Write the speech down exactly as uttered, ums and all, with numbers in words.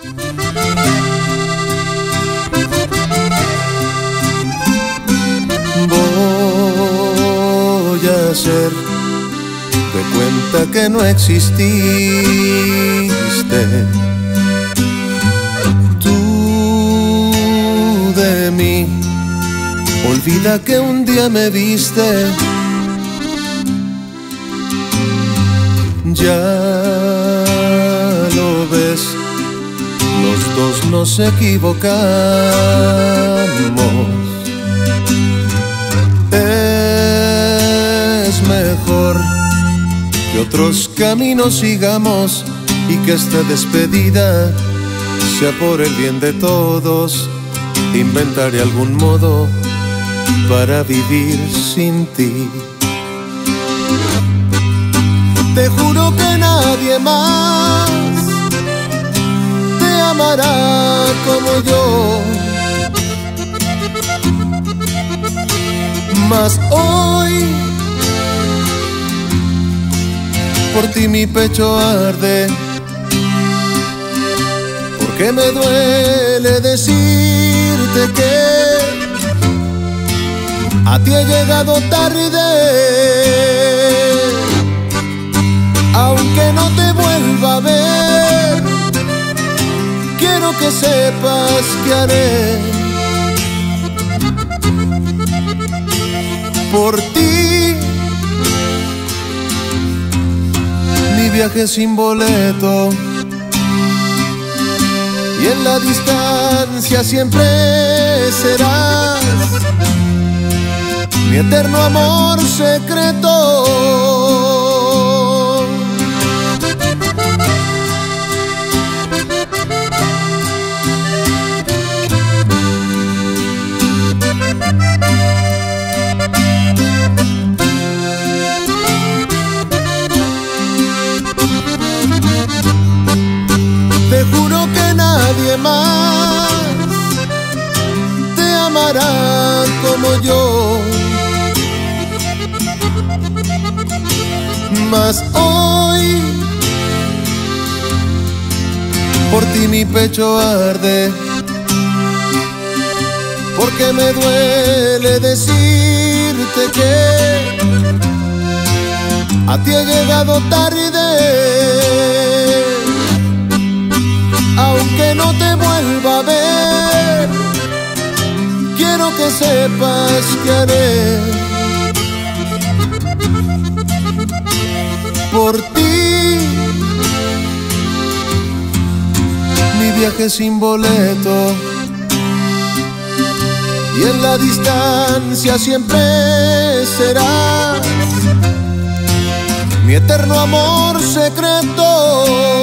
Voy a hacer de cuenta que no exististe. Tú de mí, olvida que un día me viste. Ya lo ves, los dos nos equivocamos. Es mejor que otros caminos sigamos y que esta despedida sea por el bien de todos. Inventaré algún modo para vivir sin ti. Te juro que nadie más te amará como yo. Mas hoy por ti mi pecho arde, porque me duele decirte que a ti he llegado tarde. Aunque no te vuelva a ver, quiero que sepas que haré por ti mi viaje sin boleto, y en la distancia siempre serás mi eterno amor secreto. Te juro que nadie más te amará como yo. Mas hoy por ti mi pecho arde, porque me duele decirte que a ti he llegado tarde. Aunque no te vuelva a ver, quiero que sepas que haré por ti mi viaje sin boleto, y en la distancia siempre serás mi eterno amor secreto.